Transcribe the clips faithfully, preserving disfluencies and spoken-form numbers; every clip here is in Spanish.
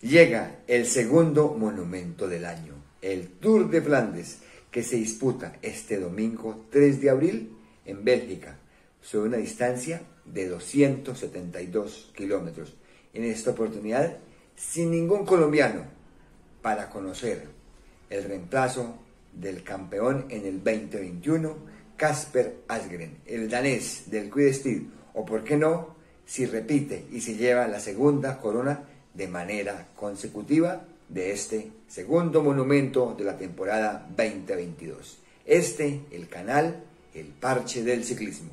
Llega el segundo monumento del año, el Tour de Flandes, que se disputa este domingo tres de abril en Bélgica, sobre una distancia de doscientos setenta y dos kilómetros. En esta oportunidad, sin ningún colombiano, para conocer el reemplazo del campeón en el veinte veintiuno, Kasper Asgreen, el danés del Quidditch, o por qué no, si repite y se lleva la segunda corona de manera consecutiva de este segundo monumento de la temporada veinte veintidós. Este, el canal El Parche del Ciclismo.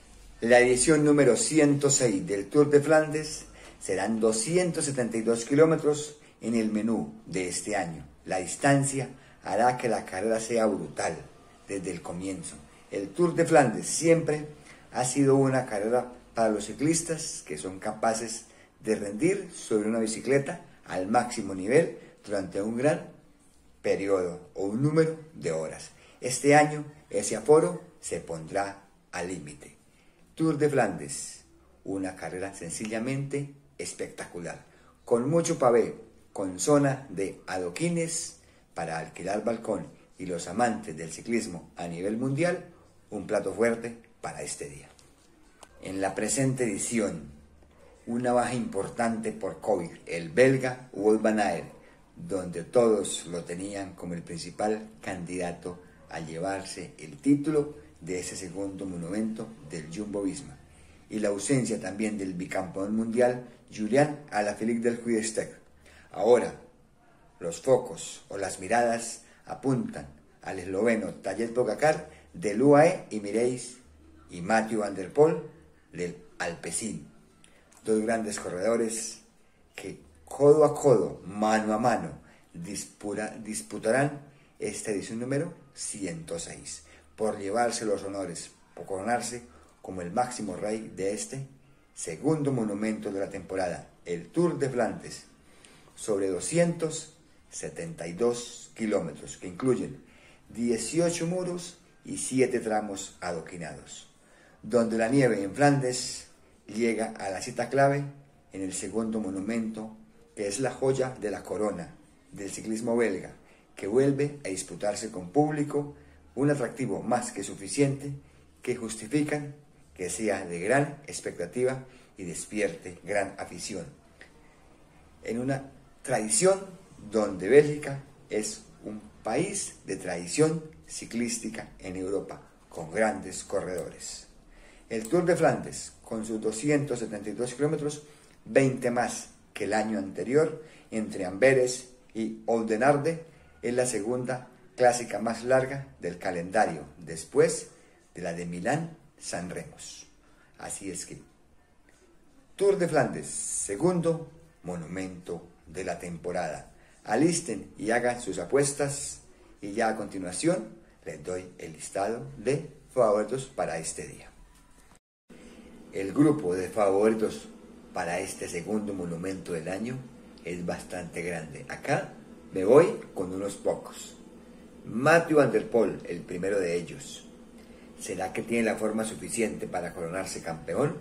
La edición número ciento seis del Tour de Flandes serán doscientos setenta y dos kilómetros en el menú de este año. La distancia hará que la carrera sea brutal desde el comienzo. El Tour de Flandes siempre ha sido una carrera para los ciclistas que son capaces de rendir sobre una bicicleta al máximo nivel durante un gran periodo o un número de horas. Este año ese aforo se pondrá al límite. Tour de Flandes, una carrera sencillamente espectacular, con mucho pavé, con zona de adoquines para alquilar balcón y los amantes del ciclismo a nivel mundial, un plato fuerte para este día. En la presente edición, una baja importante por COVID, el belga Wout van Aert, donde todos lo tenían como el principal candidato a llevarse el título de ese segundo monumento del Jumbo-Visma, y la ausencia también del bicampeón mundial Julian Alaphilippe del Quidditch. Ahora, los focos o las miradas apuntan al esloveno Tadej Pogačar del U A E y Mireis y Mathieu van der Poel del Alpecin. Dos grandes corredores que codo a codo, mano a mano, disputa, disputarán esta edición número ciento seis por llevarse los honores, por coronarse como el máximo rey de este segundo monumento de la temporada, el Tour de Flandes, sobre doscientos setenta y dos kilómetros, que incluyen dieciocho muros y siete tramos adoquinados, donde la nieve en Flandes llega a la cita clave en el segundo monumento, que es la joya de la corona del ciclismo belga, que vuelve a disputarse con público, un atractivo más que suficiente que justifican que sea de gran expectativa y despierte gran afición. En una tradición donde Bélgica es un país de tradición ciclística en Europa, con grandes corredores. El Tour de Flandes, con sus doscientos setenta y dos kilómetros, veinte más que el año anterior, entre Amberes y Oudenaarde, es la segunda clásica más larga del calendario, después de la de Milán-San Remos. Así es que, Tour de Flandes, segundo monumento de la temporada. Alisten y hagan sus apuestas, y ya a continuación les doy el listado de favoritos para este día. El grupo de favoritos para este segundo monumento del año es bastante grande. Acá me voy con unos pocos. Mathieu van der Poel, el primero de ellos. ¿Será que tiene la forma suficiente para coronarse campeón?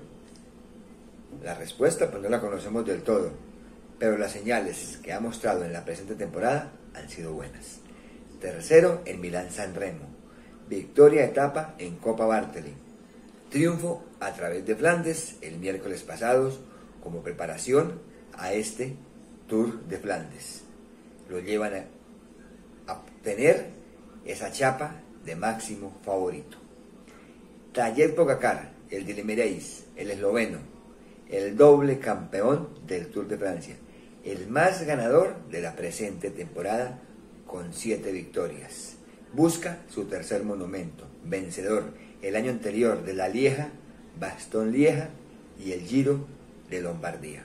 La respuesta pues no la conocemos del todo, pero las señales que ha mostrado en la presente temporada han sido buenas. Tercero en Milán-San Remo, victoria etapa en Copa Bartali, triunfo a través de Flandes el miércoles pasado como preparación a este Tour de Flandes. Lo llevan a, a obtener esa chapa de máximo favorito. Tadej Pogačar, el de Mireis, el esloveno, el doble campeón del Tour de Francia, el más ganador de la presente temporada con siete victorias. Busca su tercer monumento, vencedor el año anterior de la Lieja, Bastogne-Lieja y el Giro de Lombardía.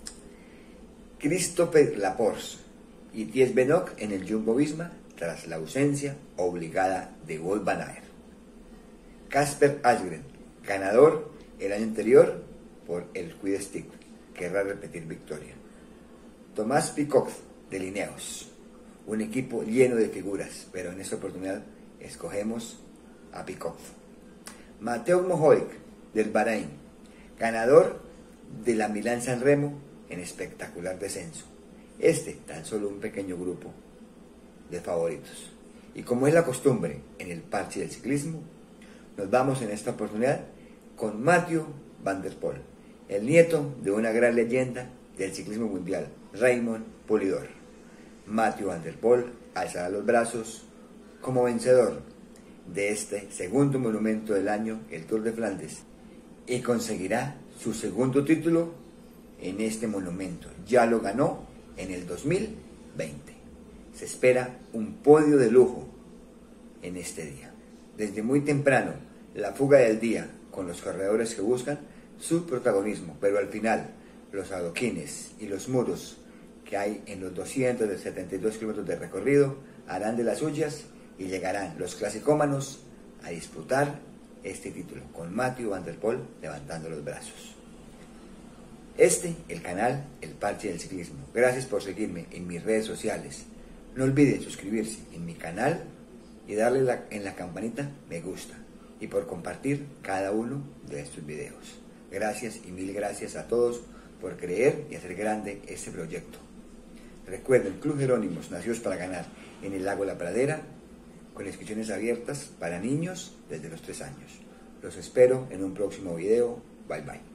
Christophe Laporte y Thies Benoit en el Jumbo-Visma tras la ausencia obligada de Wout van Aert. Kasper Asgreen, ganador el año anterior por el Quidditch, querrá repetir victoria. Tomás Pidcock de Ineos, un equipo lleno de figuras, pero en esta oportunidad escogemos a Pidcock. Mateusz Mohoik del Bahrein, ganador de la Milán-San Remo en espectacular descenso. Este tan solo un pequeño grupo de favoritos. Y como es la costumbre en el parche del ciclismo, nos vamos en esta oportunidad con Mathieu van der Poel, el nieto de una gran leyenda del ciclismo mundial, Raymond Poulidor. Mathieu van der Poel alzará los brazos como vencedor de este segundo monumento del año, el Tour de Flandes, y conseguirá su segundo título en este monumento. Ya lo ganó en el dos mil veinte. Se espera un podio de lujo en este día. Desde muy temprano, la fuga del día con los corredores que buscan su protagonismo, pero al final los adoquines y los muros que hay en los doscientos setenta y dos kilómetros de recorrido harán de las suyas y llegarán los clasicómanos a disputar este título con Mathieu van der Poel levantando los brazos. Este, el canal El Parche del Ciclismo. Gracias por seguirme en mis redes sociales. No olviden suscribirse en mi canal y darle la, en la campanita me gusta y por compartir cada uno de estos videos. Gracias y mil gracias a todos por creer y hacer grande este proyecto. Recuerden, Club Jerónimos nació para ganar en el lago La Pradera, con inscripciones abiertas para niños desde los tres años. Los espero en un próximo video. Bye bye.